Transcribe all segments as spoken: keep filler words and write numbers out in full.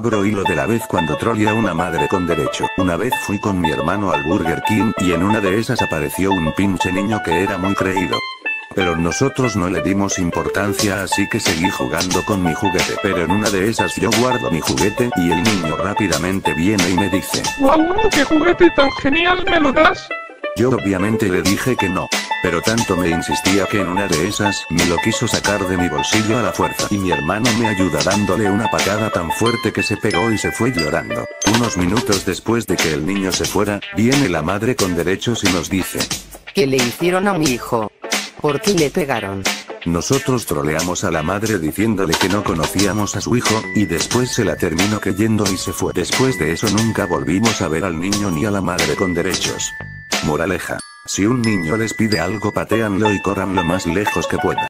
abro hilo de la vez cuando troleé a una madre con derecho. Una vez fui con mi hermano al Burger King y en una de esas apareció un pinche niño que era muy creído. Pero nosotros no le dimos importancia, así que seguí jugando con mi juguete. Pero en una de esas yo guardo mi juguete y el niño rápidamente viene y me dice: ¡Guau! ¡Qué juguete tan genial! ¿Me lo das? Yo obviamente le dije que no. Pero tanto me insistía que en una de esas me lo quiso sacar de mi bolsillo a la fuerza. Y mi hermano me ayuda dándole una patada tan fuerte que se pegó y se fue llorando. Unos minutos después de que el niño se fuera, viene la madre con derechos y nos dice: ¿Qué le hicieron a mi hijo? ¿Por qué le pegaron? Nosotros troleamos a la madre diciéndole que no conocíamos a su hijo, y después se la terminó creyendo y se fue. Después de eso nunca volvimos a ver al niño ni a la madre con derechos. Moraleja: si un niño les pide algo, patéanlo y corran lo más lejos que pueda.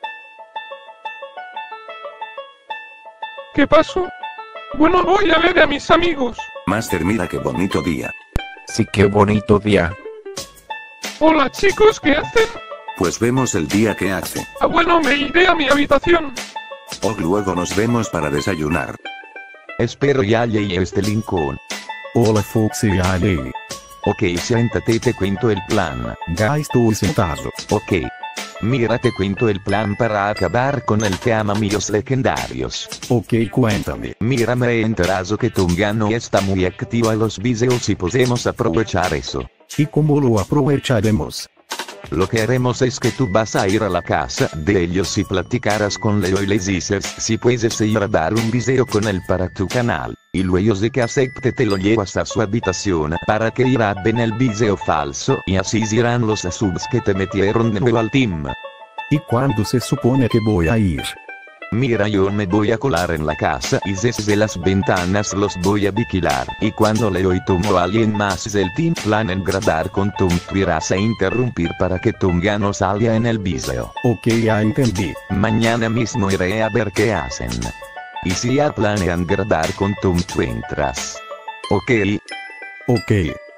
¿Qué pasó? Bueno, voy a ver a mis amigos. Master, mira qué bonito día. Sí, qué bonito día. Hola chicos, ¿qué hacen? Pues vemos el día que hace. Ah, bueno, me iré a mi habitación. O luego nos vemos para desayunar. Espero ya llegue este Lincoln. Hola Foxy y Ali. Ok, siéntate y te cuento el plan. Ya estoy sentado. Ok. Mira, te cuento el plan para acabar con el tema míos legendarios. Ok, cuéntame. Mira, me he enterado que Tungano está muy activo a los videos y podemos aprovechar eso. ¿Y cómo lo aprovecharemos? Lo que haremos es que tú vas a ir a la casa de ellos y platicarás con Leo y les dices si puedes ir a dar un video con él para tu canal, y luego de que acepte te lo llevas a su habitación para que graben el video falso y así dirán los subs que te metieron de nuevo al team. ¿Y cuándo se supone que voy a ir? Mira, yo me voy a colar en la casa y desde las ventanas los voy a vigilar. Y cuando Leo y Tum o alguien más del team planen grabar con Tum, tú irás a interrumpir para que Tungano salga en el video. Ok, ya entendí. Mañana mismo iré a ver qué hacen. Y si ya planean grabar con Tum, tú entras. Ok. Ok.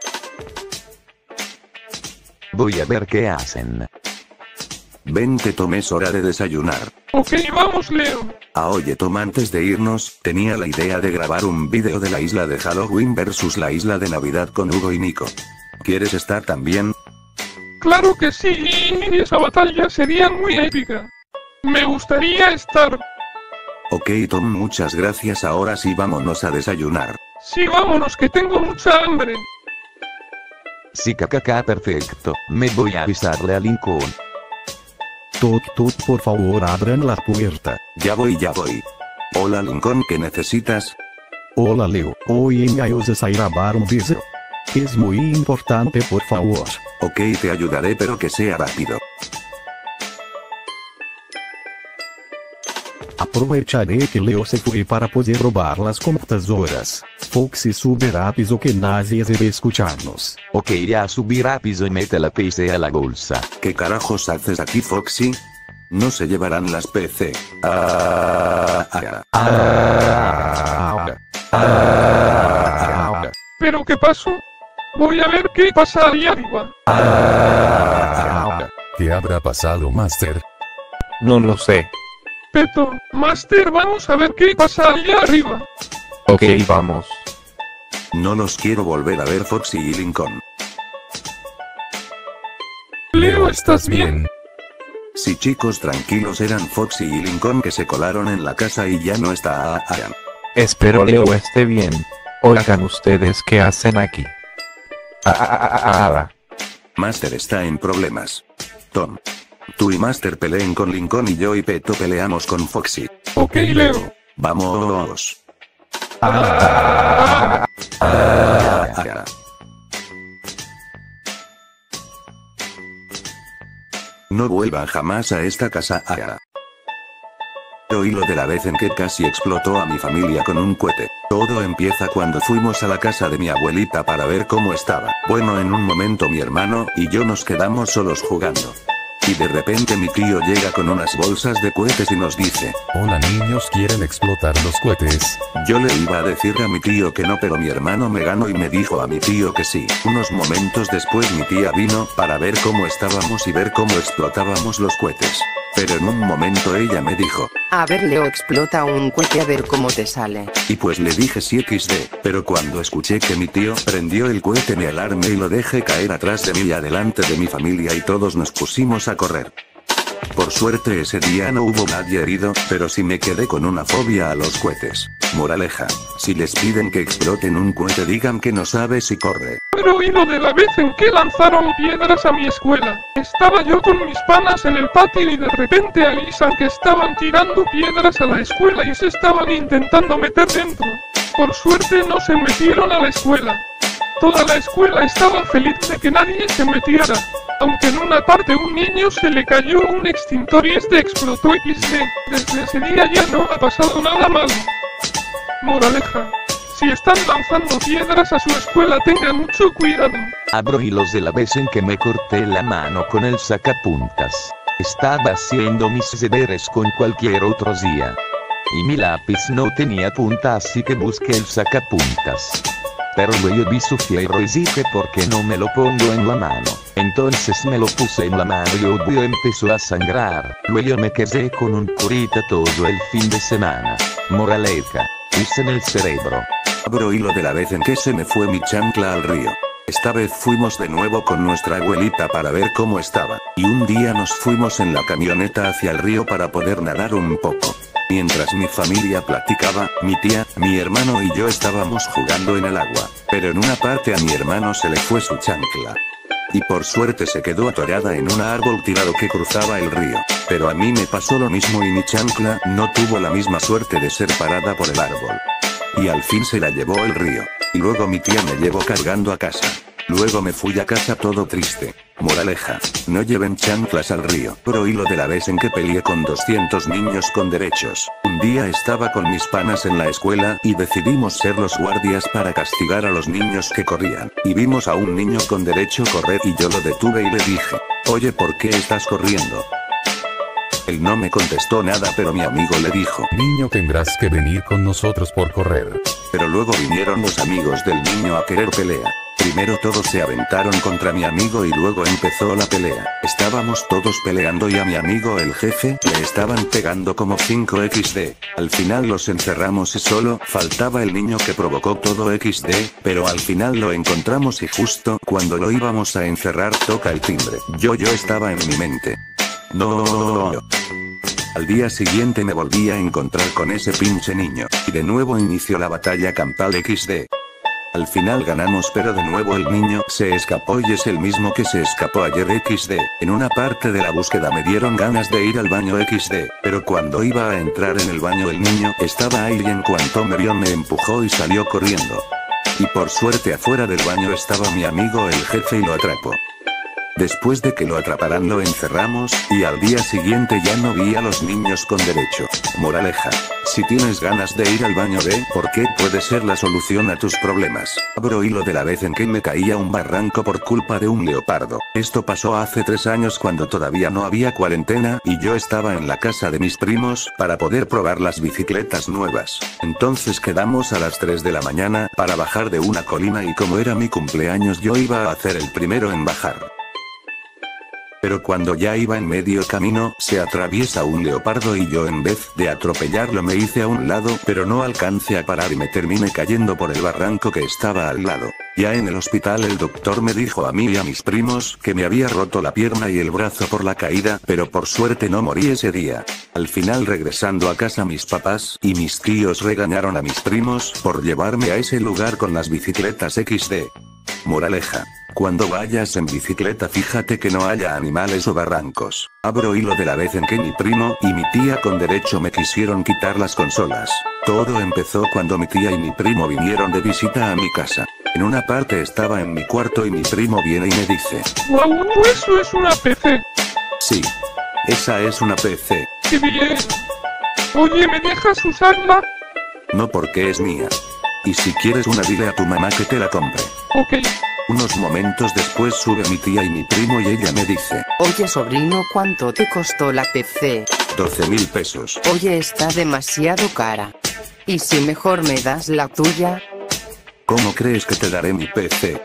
Voy a ver qué hacen. Vente Tom, es hora de desayunar. Ok, vamos Leo. Ah, oye Tom, antes de irnos, tenía la idea de grabar un vídeo de la isla de Halloween versus la isla de Navidad con Hugo y Nico. ¿Quieres estar también? Claro que sí, y esa batalla sería muy épica. Me gustaría estar. Ok Tom, muchas gracias, ahora sí vámonos a desayunar. Sí, vámonos, que tengo mucha hambre. Sí, cacaca, perfecto. Me voy a avisarle a Lincoln. Toc toc, por favor abran la puerta. Ya voy, ya voy. Hola Lincoln, ¿qué necesitas? Hola Leo, hoy me ayudas a grabar un video. Es muy importante, por favor. Ok, te ayudaré, pero que sea rápido. Aprovecharé que Leo se fue para poder robar las computadoras. Foxy sube rápido que nadie debe escucharnos. Ok, ya subí rápido y mete la P C a la bolsa. ¿Qué carajos haces aquí, Foxy? No se llevarán las P C. Ah, ah, Ah, ah, ¿Pero qué pasó? Voy a ver qué pasa ahí arriba. ah. ¿Qué habrá pasado, Master? No lo sé. Peto, Master, vamos a ver qué pasa allá arriba. Ok, vamos. no los quiero volver a ver, Foxy y Lincoln. Leo, ¿estás bien? Sí chicos, tranquilos, eran Foxy y Lincoln que se colaron en la casa y ya no está Aaron. Espero Leo esté bien. Oigan ustedes, ¿qué hacen aquí? Ah, ah, ah, ah, ah. Master está en problemas. Tom, tú y Master peleen con Lincoln y yo y Peto peleamos con Foxy. Ok, Leo. Vamos. Ah, Ah, No vuelvan jamás a esta casa. Ah. Oí lo de la vez en que casi explotó a mi familia con un cohete. Todo empieza cuando fuimos a la casa de mi abuelita para ver cómo estaba. Bueno, en un momento mi hermano y yo nos quedamos solos jugando. Y de repente mi tío llega con unas bolsas de cohetes y nos dice: Hola niños, ¿quieren explotar los cohetes? Yo le iba a decir a mi tío que no, pero mi hermano me ganó y me dijo a mi tío que sí. Unos momentos después mi tía vino para ver cómo estábamos y ver cómo explotábamos los cohetes. pero en un momento ella me dijo: A ver Leo, explota un cohete a ver cómo te sale. Y pues le dije sí equis de, pero cuando escuché que mi tío prendió el cohete me alarmé y lo dejé caer atrás de mí y adelante de mi familia y todos nos pusimos a correr. Por suerte ese día no hubo nadie herido, pero sí me quedé con una fobia a los cohetes. Moraleja: si les piden que exploten un cohete digan que no sabe si corre. Pero oí lo de la vez en que lanzaron piedras a mi escuela. Estaba yo con mis panas en el patio y de repente avisan que estaban tirando piedras a la escuela y se estaban intentando meter dentro. Por suerte no se metieron a la escuela. Toda la escuela estaba feliz de que nadie se metiera. Aunque en una parte un niño se le cayó un extintor y este explotó equis de. Desde ese día ya no ha pasado nada malo. Moraleja: si están lanzando piedras a su escuela tengan mucho cuidado. Abro hilos de la vez en que me corté la mano con el sacapuntas. Estaba haciendo mis deberes con cualquier otro día. Y mi lápiz no tenía punta, así que busqué el sacapuntas. Pero luego vi su fierro y dije: ¿por qué no me lo pongo en la mano? Entonces me lo puse en la mano y obvio empezó a sangrar. Luego me quedé con un curita todo el fin de semana. Moraleja: usen el cerebro. Abro hilo de la vez en que se me fue mi chancla al río. Esta vez fuimos de nuevo con nuestra abuelita para ver cómo estaba, y un día nos fuimos en la camioneta hacia el río para poder nadar un poco. Mientras mi familia platicaba, mi tía, mi hermano y yo estábamos jugando en el agua, pero en una parte a mi hermano se le fue su chancla. Y por suerte se quedó atorada en un árbol tirado que cruzaba el río, pero a mí me pasó lo mismo y mi chancla no tuvo la misma suerte de ser parada por el árbol. Y al fin se la llevó el río, y luego mi tía me llevó cargando a casa. Luego me fui a casa todo triste. Moraleja: no lleven chanclas al río. Por hilo de la vez en que peleé con doscientos niños con derechos. Un día estaba con mis panas en la escuela y decidimos ser los guardias para castigar a los niños que corrían. Y vimos a un niño con derecho correr y yo lo detuve y le dije: oye, ¿por qué estás corriendo? Él no me contestó nada, pero mi amigo le dijo: Niño, tendrás que venir con nosotros por correr. Pero luego vinieron los amigos del niño a querer pelea. Primero todos se aventaron contra mi amigo y luego empezó la pelea. Estábamos todos peleando y a mi amigo el jefe le estaban pegando como cinco equis de. Al final los encerramos y solo faltaba el niño que provocó todo equis de, pero al final lo encontramos y justo cuando lo íbamos a encerrar toca el timbre. Yo yo estaba en mi mente: no. Al día siguiente me volví a encontrar con ese pinche niño, y de nuevo inició la batalla campal equis de. Al final ganamos, pero de nuevo el niño se escapó y es el mismo que se escapó ayer equis de. En una parte de la búsqueda me dieron ganas de ir al baño equis de, pero cuando iba a entrar en el baño el niño estaba ahí y en cuanto me vio me empujó y salió corriendo. Y por suerte afuera del baño estaba mi amigo el jefe y lo atrapó. Después de que lo atraparan lo encerramos, y al día siguiente ya no vi a los niños con derecho. Moraleja: si tienes ganas de ir al baño ve, porque puede ser la solución a tus problemas. Abro hilo de la vez en que me caí a un barranco por culpa de un leopardo. Esto pasó hace tres años cuando todavía no había cuarentena, y yo estaba en la casa de mis primos, para poder probar las bicicletas nuevas. Entonces quedamos a las tres de la mañana, para bajar de una colina y como era mi cumpleaños yo iba a hacer el primero en bajar. Pero cuando ya iba en medio camino, se atraviesa un leopardo y yo en vez de atropellarlo me hice a un lado, pero no alcancé a parar y me terminé cayendo por el barranco que estaba al lado. Ya en el hospital el doctor me dijo a mí y a mis primos que me había roto la pierna y el brazo por la caída, pero por suerte no morí ese día. Al final regresando a casa mis papás y mis tíos regañaron a mis primos por llevarme a ese lugar con las bicicletas equis de. Moraleja: cuando vayas en bicicleta fíjate que no haya animales o barrancos. Abro hilo de la vez en que mi primo y mi tía con derecho me quisieron quitar las consolas. Todo empezó cuando mi tía y mi primo vinieron de visita a mi casa. En una parte estaba en mi cuarto y mi primo viene y me dice: ¡Guau! Eso es una pe ce. Sí. Esa es una pe ce. ¡Qué bien! Oye, ¿me dejas usarla? No, porque es mía. Y si quieres una dile a tu mamá que te la compre. Ok. Unos momentos después sube mi tía y mi primo y ella me dice: Oye sobrino, ¿cuánto te costó la pe ce? doce mil pesos. Oye, está demasiado cara. ¿Y si mejor me das la tuya? ¿Cómo crees que te daré mi pe ce?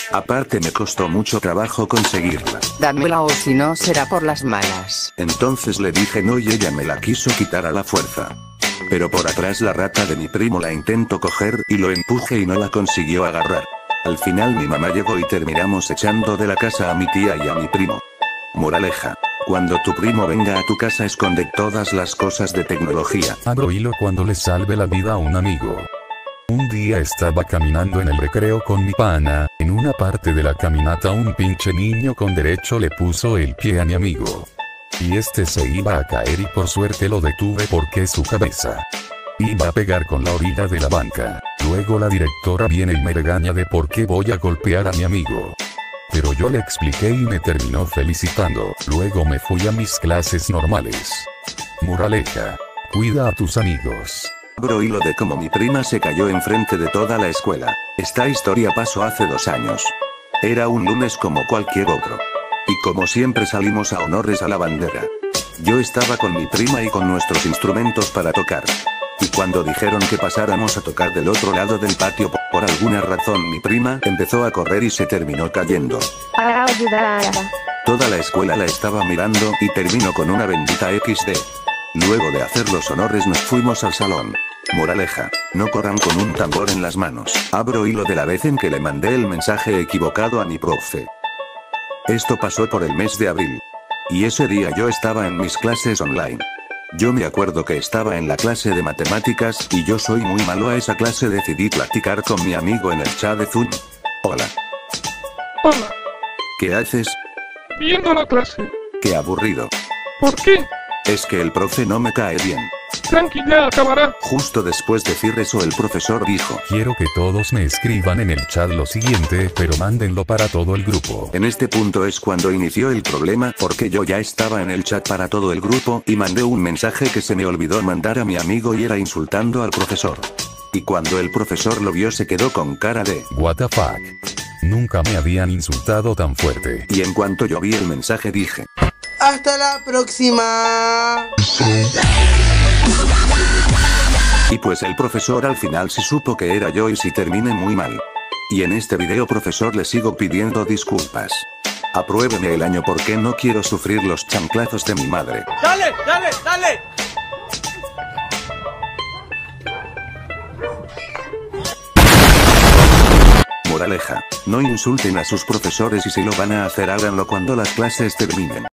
Aparte me costó mucho trabajo conseguirla. Dámela o si no será por las malas. Entonces le dije no y ella me la quiso quitar a la fuerza. Pero por atrás la rata de mi primo la intentó coger y lo empujé y no la consiguió agarrar. Al final mi mamá llegó y terminamos echando de la casa a mi tía y a mi primo. Moraleja. Cuando tu primo venga a tu casa esconde todas las cosas de tecnología. Abro hilo cuando le salve la vida a un amigo. Un día estaba caminando en el recreo con mi pana, en una parte de la caminata un pinche niño con derecho le puso el pie a mi amigo. Y este se iba a caer y por suerte lo detuve porque su cabeza iba a pegar con la orilla de la banca. Luego la directora viene y me regaña de por qué voy a golpear a mi amigo. Pero yo le expliqué y me terminó felicitando. Luego me fui a mis clases normales. Moraleja. Cuida a tus amigos. Abro hilo de cómo mi prima se cayó enfrente de toda la escuela. Esta historia pasó hace dos años. Era un lunes como cualquier otro. Y como siempre salimos a honores a la bandera. Yo estaba con mi prima y con nuestros instrumentos para tocar. Y cuando dijeron que pasáramos a tocar del otro lado del patio, por alguna razón mi prima empezó a correr y se terminó cayendo. Toda la escuela la estaba mirando y terminó con una bendita equis de. Luego de hacer los honores nos fuimos al salón. Moraleja. No corran con un tambor en las manos. Abro hilo de la vez en que le mandé el mensaje equivocado a mi profe. Esto pasó por el mes de abril. Y ese día yo estaba en mis clases online. Yo me acuerdo que estaba en la clase de matemáticas y yo soy muy malo a esa clase. Decidí platicar con mi amigo en el chat de Zoom. Hola. Hola. ¿Qué haces? Viendo la clase. Qué aburrido. ¿Por qué? Es que el profe no me cae bien. Tranqui, ya acabará. Justo después de decir eso el profesor dijo. Quiero que todos me escriban en el chat lo siguiente, pero mándenlo para todo el grupo. En este punto es cuando inició el problema, porque yo ya estaba en el chat para todo el grupo y mandé un mensaje que se me olvidó mandar a mi amigo y era insultando al profesor. Y cuando el profesor lo vio se quedó con cara de What the fuck. Nunca me habían insultado tan fuerte. Y en cuanto yo vi el mensaje dije. Hasta la próxima. Y pues el profesor al final sí supo que era yo y sí terminé muy mal. Y en este video profesor le sigo pidiendo disculpas. Apruébeme el año porque no quiero sufrir los chanclazos de mi madre. Dale, dale, dale. Moraleja. No insulten a sus profesores y si lo van a hacer háganlo cuando las clases terminen.